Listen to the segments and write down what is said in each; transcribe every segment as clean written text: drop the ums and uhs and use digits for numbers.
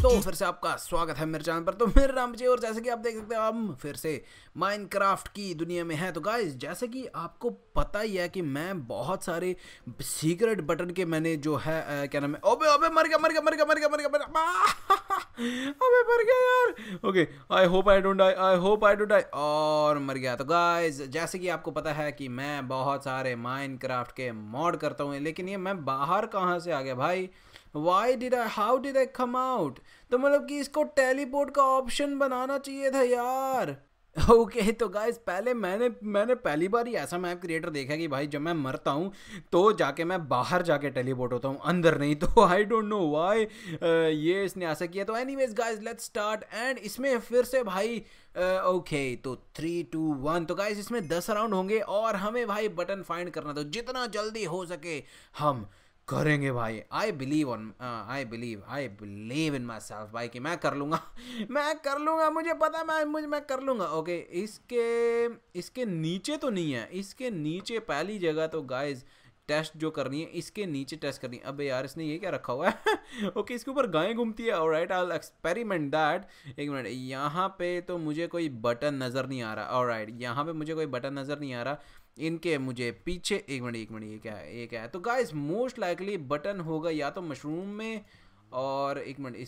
तो फिर से आपका स्वागत है मेरे चैनल पर। तो मेरा नाम जी, और जैसे कि आप देख सकते हैं हम फिर से माइनक्राफ्ट की दुनिया में हैं। तो गाइस, जैसे कि आपको पता ही है कि मैं बहुत सारे सीक्रेट बटन के मैंने जो है क्या नाम है, ओबे ओबे मर गया अबे मर गया यार। Okay, I hope I don't die और मर गया। तो गाइस, जैसे कि आपको पता है कि मैं बहुत सारे माइनक्राफ्ट के मॉड करता हूँ, लेकिन ये मैं बाहर कहाँ से आ गया भाई? How did I come out? तो मतलब कि इसको टेलीपोर्ट का ऑप्शन बनाना चाहिए था यार। ओके तो गाइस, पहले मैंने पहली बार ही ऐसा मैप क्रिएटर देखा कि भाई जब मैं मरता हूँ तो जाके मैं बाहर जाके टेलीपोर्ट होता हूँ, अंदर नहीं। तो आई डोंट नो व्हाई ये इसने ऐसा किया। तो anyways guys, let's start. And इसमें फिर से भाई ओके तो 3 2 1। तो गाइस, इसमें 10 राउंड होंगे और हमें भाई बटन फाइंड करना, तो जितना जल्दी हो सके हम करेंगे भाई। I believe in my self भाई कि मैं कर लूंगा मुझे पता, मैं कर लूंगा। ओके, इसके नीचे तो नहीं है, इसके नीचे पहली जगह तो गाइज टेस्ट जो करनी है, इसके नीचे टेस्ट करनी है। अबे यार, इसने ये क्या रखा हुआ है? ओके, इसके ऊपर गायें घूमती है। Alright, I will experiment that. एक मिनट, यहाँ पे तो मुझे कोई बटन नज़र नहीं आ रहा। ऑलराइट, यहाँ पे मुझे कोई बटन नज़र नहीं आ रहा। इनके मुझे पीछे एक मिनट ये क्या है? तो गाइस, मोस्ट लाइकली बटन होगा या तो मशरूम में, और एक मिनट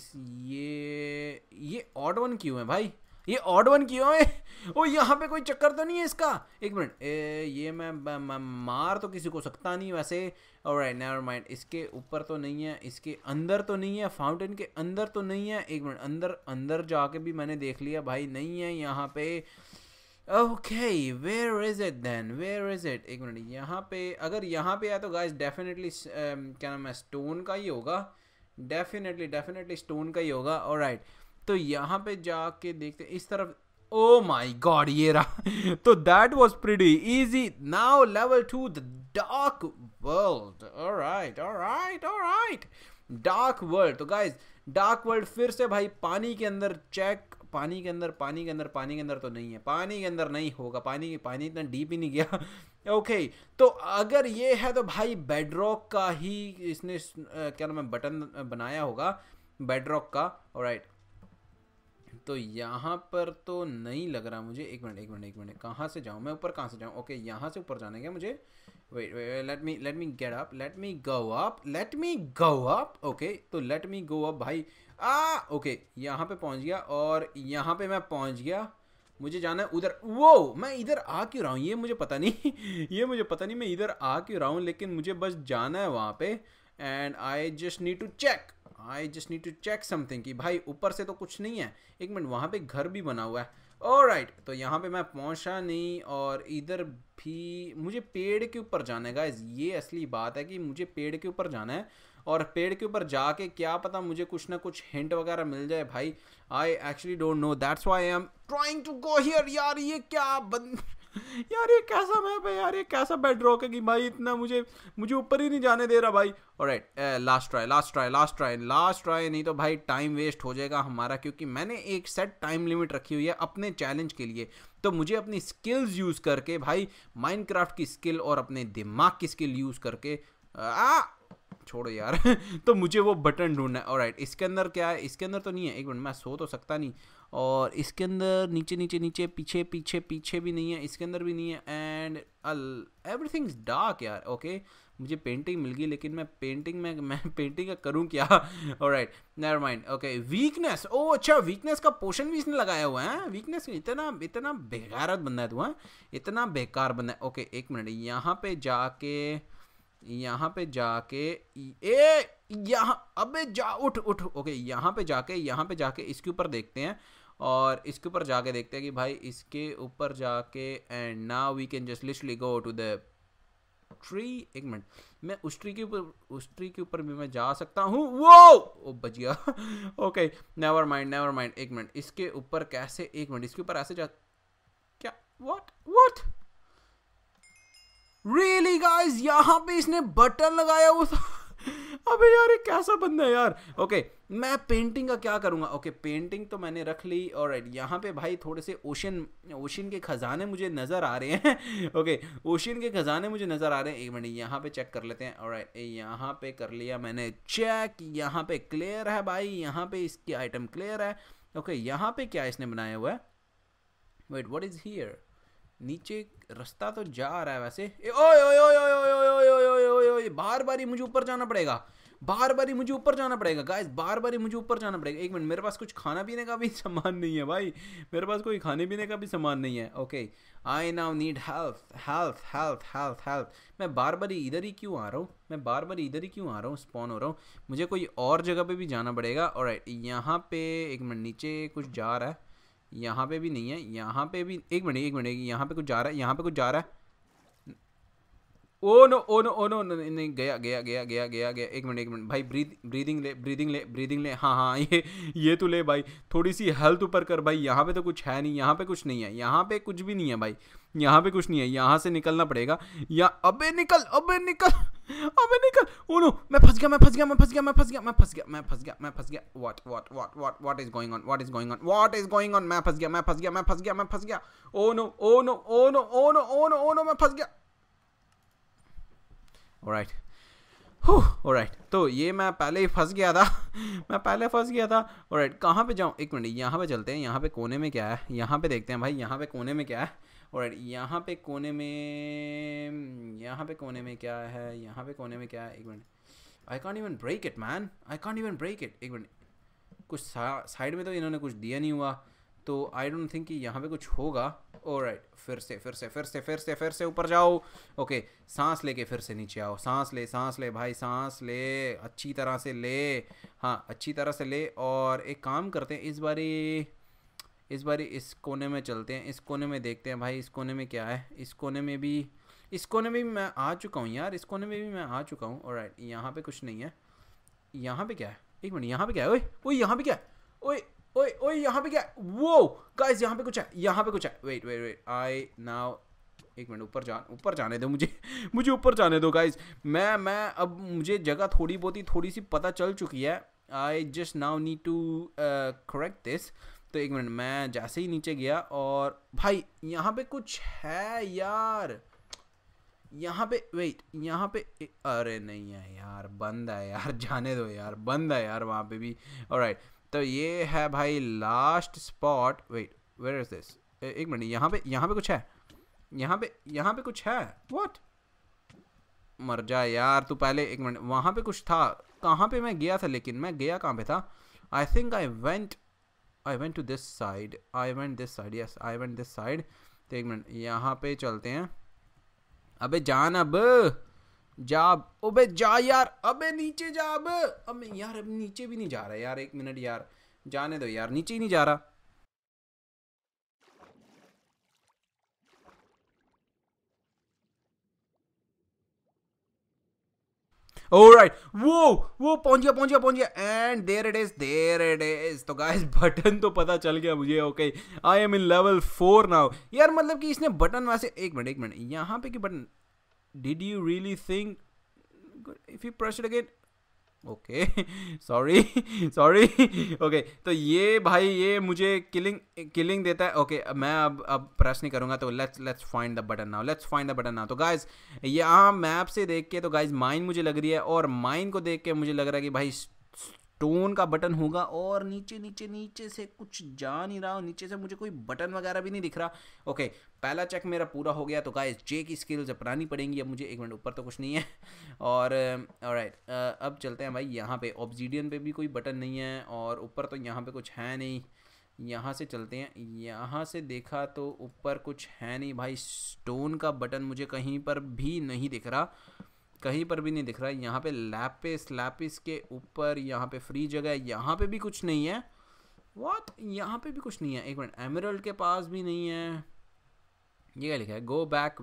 ये ऑड वन क्यों है भाई? ये ऑड वन क्यों है? ओ, यहाँ पे कोई चक्कर तो नहीं है इसका? एक मिनट, ये मैं मार तो किसी को सकता नहीं वैसे। Alright, never mind. इसके ऊपर तो नहीं है, इसके अंदर तो नहीं है, फाउंटेन के अंदर तो नहीं है। एक मिनट, अंदर जाके भी मैंने देख लिया भाई, नहीं है यहाँ पे। Okay, where is it then? एक मिनट, यहाँ पे अगर यहाँ पे है तो गाइस डेफिनेटली क्या नाम है, स्टोन का ही होगा। डेफिनेटली स्टोन का ही होगा। ऑलराइट, तो यहाँ पे जाके देखते इस तरफ। ओ माय गॉड, ये रहा। तो that was pretty easy. Now level 2, the dark world. Alright, dark world. तो गाइस, डार्क वर्ल्ड फिर से भाई पानी के अंदर चेक। पानी के अंदर तो नहीं है, पानी के अंदर नहीं होगा, पानी इतना डीप ही नहीं गया। ओके, तो अगर ये है तो भाई बेडरॉक का ही इसने क्या नाम है बटन बनाया होगा, बेडरॉक का। ऑलराइट, तो यहाँ पर तो नहीं लग रहा मुझे। एक मिनट, कहाँ से जाऊँ मैं? ऊपर कहाँ से जाऊँ? ओके, यहाँ से ऊपर जाने का मुझे। Wait, let me get up, let me go up. Okay, तो लेट मी गो अप भाई। ओके, यहाँ पे पहुँच गया और यहाँ पे मैं पहुँच गया। मुझे जाना है उधर। वो मैं इधर आ क्यों रहा हूँ ये मुझे पता नहीं मैं इधर आ क्यों रहा हूँ, लेकिन मुझे बस जाना है वहाँ पे। And I just need to check something कि भाई ऊपर से तो कुछ नहीं है। एक मिनट, वहाँ पे घर भी बना हुआ है। ऑलराइट, तो यहाँ पे मैं पहुँचा नहीं, और इधर भी मुझे पेड़ के ऊपर जाना है गाइस। ये असली बात है कि मुझे पेड़ के ऊपर जाना है, और पेड़ के ऊपर जाके क्या पता मुझे कुछ ना कुछ हिंट वगैरह मिल जाए भाई। I actually don't know, that's why I am trying to go here. यार ये क्या यार ये कैसा मैप है यार? ये कैसा बेडरॉक है कि भाई इतना मुझे ऊपर ही नहीं जाने दे रहा भाई। ऑलराइट, लास्ट ट्राई, नहीं तो भाई टाइम वेस्ट हो जाएगा हमारा, क्योंकि मैंने एक सेट टाइम लिमिट रखी हुई है अपने चैलेंज के लिए। तो मुझे अपनी स्किल्स यूज़ करके भाई, माइनक्राफ्ट की स्किल और अपने दिमाग की स्किल यूज़ करके छोड़ो यार तो मुझे वो बटन ढूंढना है। ऑलराइट, इसके अंदर क्या है? इसके अंदर तो नहीं है। एक मिनट, मैं सो तो सकता नहीं। और इसके अंदर नीचे पीछे भी नहीं है, इसके अंदर भी नहीं है। एंड एवरीथिंग इज डार्क यार। ओके, मुझे पेंटिंग मिल गई, लेकिन मैं पेंटिंग का करूँ क्या? Alright, never mind. Okay, weakness. Oh अच्छा, वीकनेस का पोशन भी इसने लगाया हुआ है। वीकनेस, इतना बेगारत बंदा है तू, हाँ? इतना बेकार बंदा है। ओके, एक मिनट, यहाँ पे जाके यहाँ अबे जा उठ। ओके, यहाँ पे जाके इसके ऊपर देखते हैं, और इसके ऊपर जाके देखते हैं कि भाई इसके ऊपर जाके, and now we can just literally go to the tree. एक मिनट, मैं उस ट्री के ऊपर भी मैं जा सकता हूँ। वो ओ बच गया ओके, नेवर माइंड। एक मिनट, इसके ऊपर कैसे? एक मिनट, इसके ऊपर ऐसे जा क्या? व्हाट रियली गाइस, यहाँ पे इसने बटन लगाया हुआ था अबे यार ये कैसा बंदा है यार? ओके, मैं पेंटिंग का क्या करूँगा? ओके पेंटिंग तो मैंने रख ली। ऑलराइट, यहाँ पे भाई थोड़े से ओशन के खजाने मुझे नज़र आ रहे हैं। ओके ओशन के खजाने मुझे नज़र आ रहे हैं। एक मिनट यहाँ पे चेक कर लेते हैं। ऑलराइट यहाँ पे कर लिया मैंने चेक, यहाँ पे क्लियर है भाई, यहाँ पे इसकी आइटम क्लियर है। ओके यहाँ पे क्या इसने बनाया हुआ है? Wait what is here? नीचे रास्ता तो जा रहा है वैसे। ओए ओए ओए ओए ओए ओए ओए ओए ओए ओए, बार बार ही मुझे ऊपर जाना पड़ेगा, बार बार ही मुझे ऊपर जाना पड़ेगा गाइस, बार बार ही मुझे ऊपर जाना पड़ेगा। एक मिनट, मेरे पास कुछ खाना पीने का भी सामान नहीं है भाई, मेरे पास कोई खाने पीने का भी सामान नहीं है। Okay I now need health health health health health. मैं बार बार ही इधर ही क्यों आ रहा हूँ? मैं बार बार इधर ही क्यों आ रहा हूँ? स्पॉन हो रहा हूँ। मुझे कोई और जगह पे भी जाना पड़ेगा। ऑलराइट यहाँ पे एक मिनट, नीचे कुछ जा रहा है, यहाँ पे भी नहीं है, यहाँ पे भी एक मिनट एक मिनट, यहाँ पे कुछ जा रहा है, यहाँ पे कुछ जा रहा है। Oh no oh no oh no, नहीं गया गया गया गया गया गया। एक मिनट भाई, ब्रीदिंग ले ब्रीदिंग ले ब्रीदिंग ले। हाँ हाँ ये तो ले भाई, थोड़ी सी हेल्थ ऊपर कर भाई। यहाँ पे तो कुछ है नहीं, यहाँ पे कुछ नहीं है, यहाँ पे कुछ भी नहीं है भाई, यहाँ पे कुछ नहीं है। यहाँ से निकलना पड़ेगा या अबे निकल अबे निकल अबे निकल। ओ नो मैं फंस गया मैं फंस गया मैं फंस गया मैं फंस गया मैं फंस गया मैं फंस गया मैं फंस गया। What is going on what is going on what is going on? मैं फंस गया मैं फंस गया मैं फंस गया मैं फंस गया। Oh no oh no oh no oh no oh no oh no, मैं फंस गया। ऑलराइट ऑलराइट, तो ये मैं पहले ही फंस गया था मैं पहले फंस गया था। ऑलराइट कहाँ पे जाऊँ? एक मिनट यहाँ पे चलते हैं, यहाँ पे कोने में क्या है, यहाँ पे देखते हैं भाई, यहाँ पे कोने में क्या है। ऑलराइट यहाँ पे कोने में, यहाँ पे कोने में क्या है, यहाँ पे कोने में क्या है? एक minute, I can't even break it man, I can't even break it. एक मिनट, कुछ साइड में तो इन्होंने कुछ दिया नहीं हुआ, तो आई डोंट थिंक कि यहाँ पे कुछ होगा। ऑलराइट फिर से ऊपर जाओ। ओके सांस लेके फिर से नीचे आओ, सांस ले भाई, सांस ले अच्छी तरह से ले, हाँ अच्छी तरह से ले। और एक काम करते हैं, इस बारी इस कोने में चलते हैं, इस कोने में देखते हैं भाई, इस कोने में क्या है। इस कोने में भी मैं आ चुका हूँ यार, इस कोने में भी मैं आ चुका हूँ। ऑलराइट यहाँ पे कुछ नहीं है, यहाँ पे क्या है? एक मिनट यहाँ पे क्या है? ओए ओए यहाँ पे क्या है? ओए ओए ओए यहाँ पे क्या है? वो गाइस यहाँ पे कुछ है, यहाँ पे कुछ है। वेट आई नाउ, एक मिनट ऊपर जाने दो मुझे मुझे ऊपर जाने दो गाइस। मैं अब मुझे जगह थोड़ी सी पता चल चुकी है। I just now need to correct this. तो एक मिनट, मैं जैसे ही नीचे गया और भाई यहाँ पे कुछ है यार, यहाँ पे वेट, यहाँ पे अरे नहीं है यार, बंद है यार, जाने दो यार, बंद है यार वहाँ पे भी। ऑलराइट तो ये है भाई last spot. Wait where is this? एक मिनट, यहाँ पे कुछ है, यहाँ पे कुछ है। व्हाट? मर जा यार तू पहले। एक मिनट, वहाँ पे कुछ था, कहाँ पे मैं गया था, लेकिन मैं गया कहाँ पे था? I think I went to this side, I went this side, yes I went this side. तो एक मिनट यहाँ पे चलते हैं। अबे जान अब जा, अबे जा यार, अबे नीचे जा अब यार, अब नीचे भी नहीं जा रहा यार। एक मिनट यार, जाने दो यार, नीचे ही नहीं जा रहा। ऑलराइट वो पहुंच गया एंड देयर इट इज। तो गाइस बटन तो पता चल गया मुझे। Okay I am in level 4 now. यार मतलब कि इसने बटन वैसे, एक मिनट यहाँ पे की button, did you really think if you press it again? Okay sorry okay तो ये भाई ये मुझे किलिंग देता है। ओके मैं अब प्रेस नहीं करूंगा। तो let's find the button now. तो गाइज यहाँ मैप से देख के तो गाइज माइन मुझे लग रही है, और माइन को देख के मुझे लग रहा है कि भाई स्टोन का बटन होगा। और नीचे से कुछ जा नहीं रहा, नीचे से मुझे कोई बटन वगैरह भी नहीं दिख रहा। ओके पहला चेक मेरा पूरा हो गया। तो गाइस जे की स्किल्स अपनानी पड़ेंगी अब मुझे। एक मिनट, ऊपर तो कुछ नहीं है। और ऑलराइट अब चलते हैं भाई, यहाँ पे ऑब्सीडियन पे भी कोई बटन नहीं है, और ऊपर तो यहाँ पे कुछ है नहीं। यहाँ से चलते हैं, यहाँ से देखा तो ऊपर कुछ है नहीं भाई, स्टोन का बटन मुझे कहीं पर भी नहीं दिख रहा, कहीं पर भी नहीं दिख रहा है। यहाँ पे लैपिस के ऊपर यहाँ पे फ्री जगह है, यहाँ पे भी कुछ नहीं है। व्हाट? यहाँ पे भी कुछ नहीं है। एक मिनट, एमरल्ड के पास भी नहीं है। ये क्या लिखा है? Go back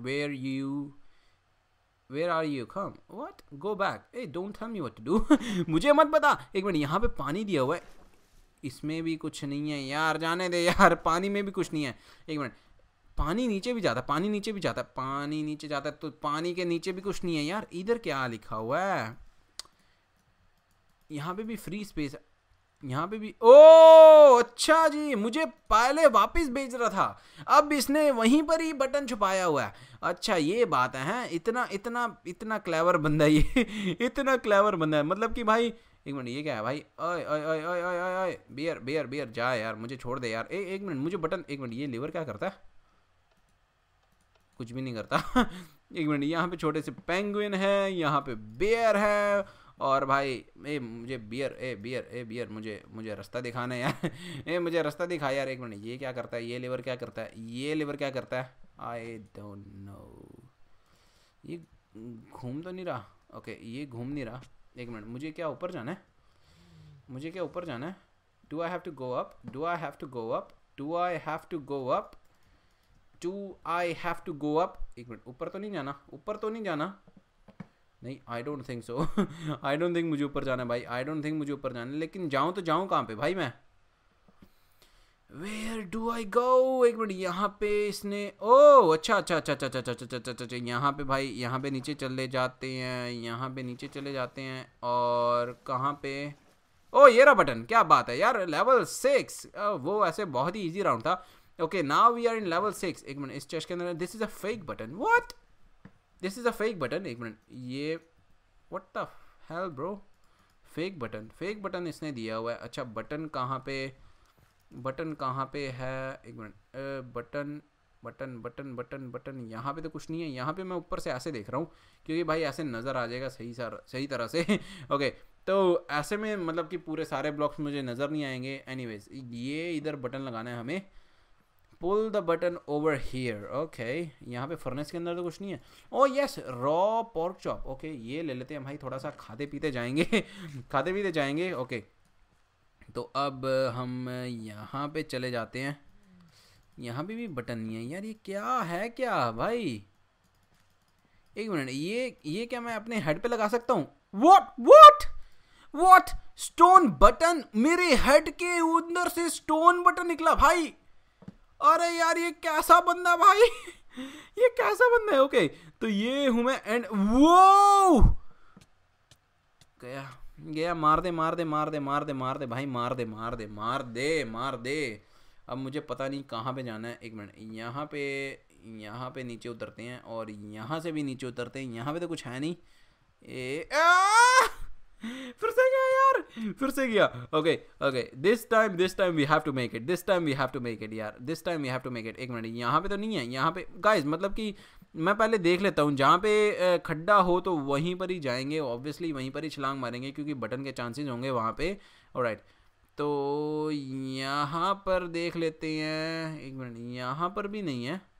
where are you come. What? Go back, a don't tell me what to do मुझे मत बता। एक मिनट, यहाँ पे पानी दिया हुआ है, इसमें भी कुछ नहीं है यार, जाने दे यार, पानी में भी कुछ नहीं है। एक मिनट, पानी नीचे भी जाता है, पानी नीचे जाता है, तो पानी के नीचे भी कुछ नहीं है यार। इधर क्या लिखा हुआ है? यहाँ पे भी फ्री स्पेस है। यहाँ पे भी। ओ अच्छा जी, मुझे पहले वापस भेज रहा था, अब इसने वहीं पर ही बटन छुपाया हुआ है। अच्छा ये बात है, हैं? इतना इतना इतना क्लेवर बंदा है ये इतना क्लेवर बंदा है, मतलब कि भाई एक मिनट, ये क्या है भाई? ओए ओए ओए ओए ओए ओए ओए, बियर बियर बियर, जा यार, मुझे छोड़ दे यार। एक मिनट, मुझे बटन, एक मिनट, ये लीवर क्या करता है? कुछ भी नहीं करता एक मिनट, यहाँ पे छोटे से पेंगुइन है, यहाँ पे बेयर है, और भाई मुझे बियर, बियर, मुझे मुझे रास्ता दिखाना है यार मुझे रास्ता दिखा यार। एक मिनट, ये क्या करता है? ये लीवर क्या करता है? ये लीवर क्या करता है? I don't know. ये घूम तो नहीं रहा। ओके, ये घूम नहीं रहा। एक मिनट, मुझे क्या ऊपर जाना है? मुझे क्या ऊपर जाना है? Do I have to go up? Do I have to go up? Do I have to go up? Do I have to go up? एक मिनट, ऊपर तो नहीं जाना, ऊपर तो नहीं जाना, नहीं, I don't think so I don't think मुझे ऊपर जाना है भाई, आई डोंट थिंक मुझे ऊपर जाना है, लेकिन जाऊँ तो जाऊँ कहाँ पे भाई मैं? Where do I go? एक मिनट, यहाँ पे इसने, ओ अच्छा अच्छा अच्छा अच्छा अच्छा अच्छा अच्छा अच्छा, यहाँ पे भाई, यहाँ पे नीचे चले जाते हैं, यहाँ पे नीचे चले जाते हैं, और कहाँ पे? ओ ये रहा बटन, क्या बात है यार, लेवल 6। वो ऐसे बहुत ही इजी राउंड था। Okay, now we are in level 6। एक मिनट, इस चेस्ट के अंदर, this is a fake button, what? This is a fake button. एक मिनट, ये what the hell bro? Fake button, fake button इसने दिया हुआ है। अच्छा, बटन कहाँ पे, बटन कहाँ पे है? एक minute, button button button button button, यहाँ पे तो कुछ नहीं है। यहाँ पे मैं ऊपर से ऐसे देख रहा हूँ, क्योंकि भाई ऐसे नज़र आ जाएगा सही तरह से ओके, तो ऐसे में मतलब कि पूरे सारे ब्लॉक्स मुझे नज़र नहीं आएंगे। एनीवेज, ये इधर बटन लगाना है हमें, pull the button over here. Okay, यहाँ पे फर्नेस के अंदर तो कुछ नहीं है। Oh yes, raw pork chop. Okay, ये ले लेते हैं भाई, थोड़ा सा खाते पीते जाएंगे खाते पीते जाएंगे। ओके, तो अब हम यहाँ पे चले जाते हैं। यहाँ पे भी बटन नहीं है यार, ये क्या है क्या भाई? एक मिनट, ये क्या मैं अपने हेड पे लगा सकता हूँ? What what what? Stone button? मेरे हेड के अंदर से स्टोन बटन निकला भाई? अरे यार, ये कैसा बंदा भाई ये कैसा बंदा है? ओके, तो ये हूं मैं, एंड वो गया गया, मार दे मार दे मार दे मार दे मार दे भाई, मार दे मार दे मार दे मार दे। अब मुझे पता नहीं कहाँ पे जाना है। एक मिनट, यहाँ पे नीचे उतरते हैं, और यहाँ से भी नीचे उतरते हैं। यहाँ पे तो कुछ है नहीं। फिर से गया यार, फिर से गया। Okay okay, this time we have to make it, this time we have to make it यार, this time we have to make it. एक मिनट, यहाँ पे तो नहीं है। यहाँ पे गाइस, मतलब कि मैं पहले देख लेता हूँ, जहाँ पे खड्डा हो तो वहीं पर ही जाएंगे, ऑब्वियसली वहीं पर ही छलांग मारेंगे, क्योंकि बटन के चांसेस होंगे वहाँ पे। ऑलराइट, तो यहाँ पर देख लेते हैं। एक मिनट, यहाँ पर भी नहीं है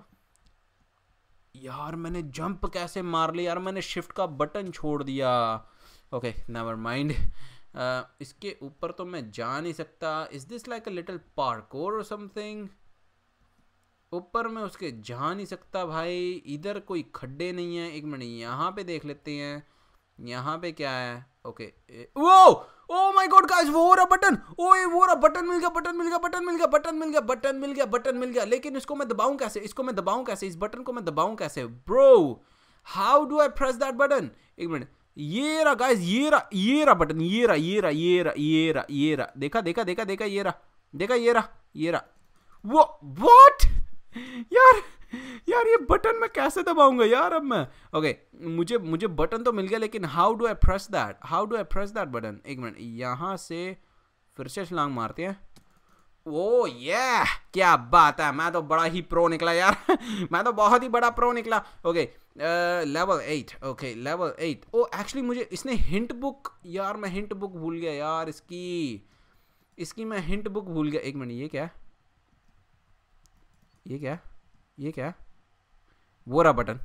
यार। मैंने जंप कैसे मार लिया यार? मैंने शिफ्ट का बटन छोड़ दिया। Okay, never mind. इसके ऊपर तो मैं जा नहीं सकता। Is this like a little parkour or something? ऊपर मैं उसके जा नहीं सकता भाई। इधर कोई खड्डे नहीं है। एक मिनट, यहाँ पे देख लेते हैं, यहाँ पे क्या है? ओके, वो ओ माय गॉड गाइस, वो रहा बटन। ओए वो रहा बटन, मिल गया बटन, मिल गया बटन, मिल गया बटन, मिल गया बटन, मिल गया बटन, मिल गया। लेकिन इसको मैं दबाऊं कैसे? इसको मैं दबाऊं कैसे? इस बटन को मैं दबाऊं कैसे bro? How do I press that button? एक मिनट, ये रहा गाइस, ये रहा बटन, ये रहा। देखा देखा देखा देखा, ये रहा, देखा, ये रहा। वो व्हाट यार? यार ये बटन मैं कैसे दबाऊंगा यार अब मैं? ओके, मुझे बटन तो मिल गया, लेकिन how do I press that button? एक मिनट, यहाँ से फिर से छलांग मारते हैं। ओ ये क्या बात है, मैं तो बड़ा ही प्रो निकला यार मैं तो बहुत ही बड़ा प्रो निकला। Okay, level 8। Okay, level 8। Oh actually मुझे इसने हिंट बुक, यार मैं हिंट बुक भूल गया यार, इसकी मैं हिंट बुक भूल गया। एक मिनट, ये क्या? वो रहा बटन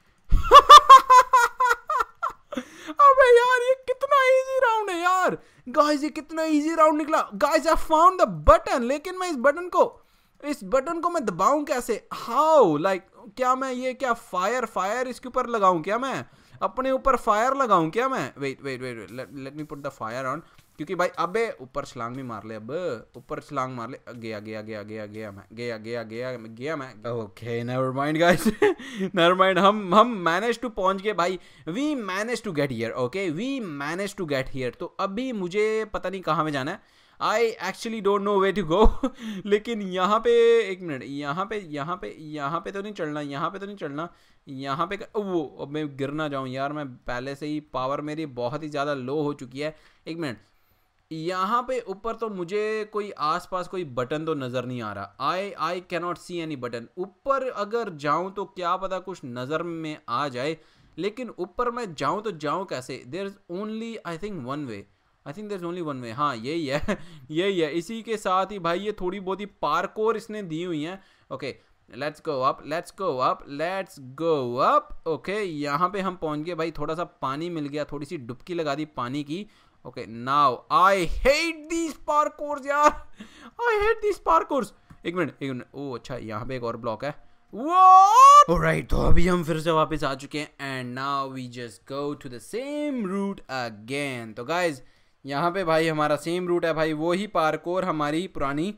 अबे यार, ये कितना इजी राउंड है यार गाइस, ये कितना इजी राउंड निकला guys. I found the button, लेकिन मैं इस बटन को मैं दबाऊं कैसे? हाउ लाइक, क्या मैं ये क्या फायर इसके ऊपर लगाऊं क्या? मैं अपने ऊपर फायर लगाऊं क्या मैं? Wait, let me put the fire on. क्योंकि भाई अबे ऊपर छलांग भी मार ले, अब ऊपर छलांग मार ले। गया गया गया गया गया मैं गया गया गया गया मैं। Okay never mind guys, never mind, हम मैनेज टू पहुंच गए भाई। We manage to get here, okay we manage to get here. तो अभी मुझे पता नहीं कहाँ में जाना है, I actually don't know way to go. लेकिन यहाँ पे एक मिनट, यहाँ पे तो नहीं चलना, यहाँ पे तो नहीं चलना, यहाँ पे वो अब मैं गिर ना जाऊँ यार। मैं पहले से ही पावर मेरी बहुत ही ज़्यादा लो हो चुकी है। एक मिनट, यहाँ पे ऊपर तो मुझे कोई आसपास कोई बटन तो नज़र नहीं आ रहा। I cannot see any button. ऊपर अगर जाऊँ तो क्या पता कुछ नज़र में आ जाए, लेकिन ऊपर मैं जाऊँ तो जाऊँ कैसे? There is only I think one way, I think there is only one way. हाँ यही है यही है। इसी के साथ ही भाई ये थोड़ी बहुत ही पार्कोर इसने दी हुई हैं। Okay let's go up, let's go up, let's go up. Okay यहाँ पे हम पहुंच गए भाई। थोड़ा सा पानी मिल गया, थोड़ी सी डुबकी लगा दी पानी की। Okay now I hate these parkours यार, आई हेट दीज पार्कोर्स। एक मिनट, ओ अच्छा यहाँ पे एक और ब्लॉक है। What? Alright, तो अभी हम फिर से वापस आ चुके हैं and now we just go to the same route again. तो गाइज यहाँ पे भाई हमारा सेम रूट है भाई, वो ही पार्कोर हमारी पुरानी।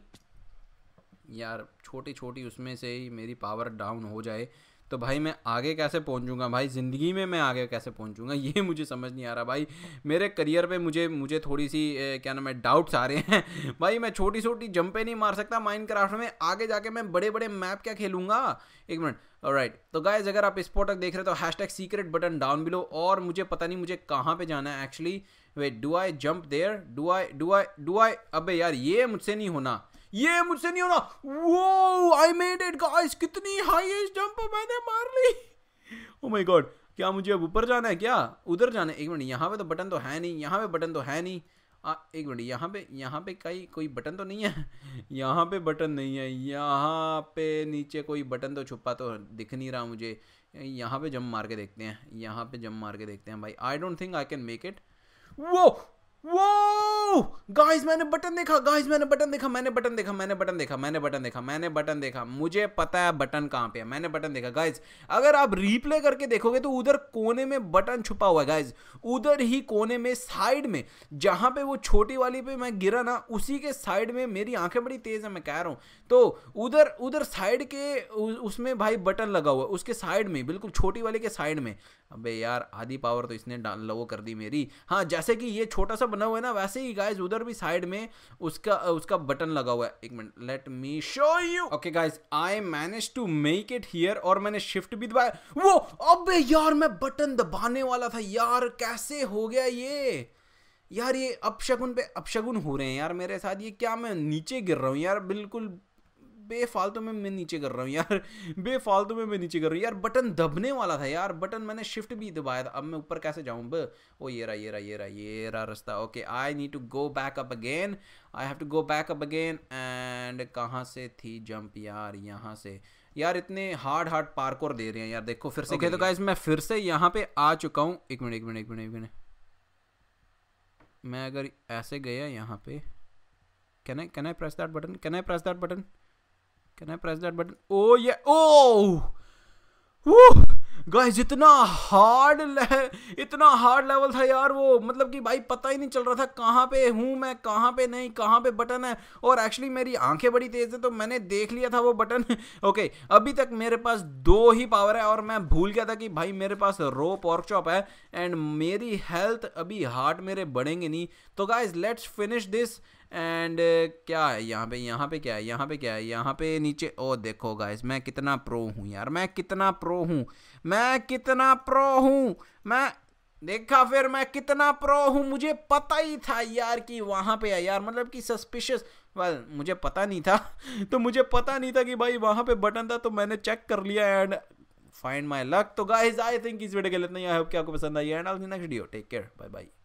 यार छोटी छोटी उसमें से ही मेरी पावर डाउन हो जाए तो भाई मैं आगे कैसे पहुंचूंगा भाई? ज़िंदगी में मैं आगे कैसे पहुंचूंगा ये मुझे समझ नहीं आ रहा भाई। मेरे करियर पे मुझे थोड़ी सी क्या नाम है डाउट्स आ रहे हैं भाई। मैं छोटी छोटी जंपें नहीं मार सकता माइनक्राफ्ट में, आगे जाके मैं बड़े बड़े मैप क्या खेलूंगा? एक मिनट। ऑलराइट तो गाइज अगर आप स्पॉट तक देख रहे हो तो hashtag secret button down below. और मुझे पता नहीं मुझे कहाँ पे जाना है actually. Wait, do I jump there? Do I अबे यार ये मुझसे नहीं होना, ये मुझसे नहीं होना। वो आई मेड इट गाइस, कितनी हाईएस्ट जंप मैंने मार ली। ओ माय गॉड, क्या मुझे अब ऊपर जाना है क्या उधर जाना है? एक मिनट, यहाँ पे तो बटन तो है नहीं, यहाँ पे बटन तो है नहीं। एक मिनट, यहाँ पे कोई बटन तो नहीं है। यहाँ पे बटन नहीं है, यहाँ पे नीचे कोई बटन तो छुपा तो दिख नहीं रहा मुझे। यहाँ पे जंप मार के देखते हैं, यहाँ पे जंप मार के देखते हैं भाई। I don't think I can make it. वो गाइस मैंने बटन देखा, गाइस मैंने बटन देखा, मैंने बटन देखा, मैंने बटन देखा, मैंने बटन देखा, मैंने बटन देखा। मुझे पता है बटन कहाँ पे है, मैंने बटन देखा। गाइस अगर आप रिप्ले करके देखोगे तो उधर कोने में बटन छुपा हुआ है गाइस, उधर ही कोने में साइड में, जहां पे वो छोटी वाली पे मैं गिरा ना उसी के साइड में। मेरी आंखें बड़ी तेज है मैं कह रहा हूँ। तो उधर साइड के उसमें भाई बटन लगा हुआ है, उसके साइड में, बिल्कुल छोटी वाली के साइड में। अबे यार आधी पावर तो इसने लो कर दी मेरी। हाँ जैसे कि ये छोटा सा बना हुआ है ना, वैसे ही गाइस उधर भी साइड में उसका बटन लगा हुआ है। एक minute, let me show you. Okay guys I manage to make it here, और मैंने शिफ्ट भी दबाया। वो अबे यार मैं बटन दबाने वाला था यार, कैसे हो गया ये यार? ये अपशगुन हो रहे हैं यार मेरे साथ। ये क्या मैं नीचे गिर रहा हूँ यार? बिल्कुल बेफालतू में मैं नीचे कर रहा हूँ यार, बेफालतू में मैं नीचे कर रहा हूँ यार। बटन दबने वाला था यार, बटन मैंने शिफ्ट भी दबाया था। अब मैं ऊपर कैसे जाऊँ? ओ ये रहा रास्ता। Okay I need to go back up again, I have to go back up again. And कहाँ से थी जंप यार? यहाँ से यार। इतने हार्ड पार्कोर दे रहे हैं यार, देखो फिर से। ओके तो गाइस मैं फिर से यहाँ पे आ चुका हूँ। एक मिनट, मैं अगर ऐसे गया यहाँ पे, can I press that button? Can I press that button? Can I press that button? Oh yeah! Oh! Woo! Guys इतना हार्ड लेवल था यार वो, मतलब कि भाई पता ही नहीं चल रहा था कहाँ पे हूँ मैं, कहाँ पे नहीं, कहाँ पे बटन है। और एक्चुअली मेरी आंखें बड़ी तेज है तो मैंने देख लिया था वो बटन। ओके अभी तक मेरे पास 2 ही पावर है, और मैं भूल गया था कि भाई मेरे पास रो पॉर्क चॉप है, एंड मेरी हेल्थ अभी हार्ट मेरे बढ़ेंगे नहीं। तो guys let's finish this. And क्या है यहाँ पे क्या है? यहाँ पे नीचे। ओ देखो गाइस मैं कितना प्रो हूँ यार, मैं कितना प्रो हूँ। मैं देखा फिर मैं कितना प्रो हूँ। मुझे पता ही था यार कि वहाँ पे है यार, मतलब कि सस्पिशियस। मुझे पता नहीं था तो मुझे पता नहीं था कि भाई वहाँ पे बटन था, तो मैंने चेक कर लिया एंड फाइंड माई लक। तो गाइस आई थिंक इस वीडियो के लिए इतना ही। आई होप कि आपको पसंद आई, and I will see next video. Take care, bye bye.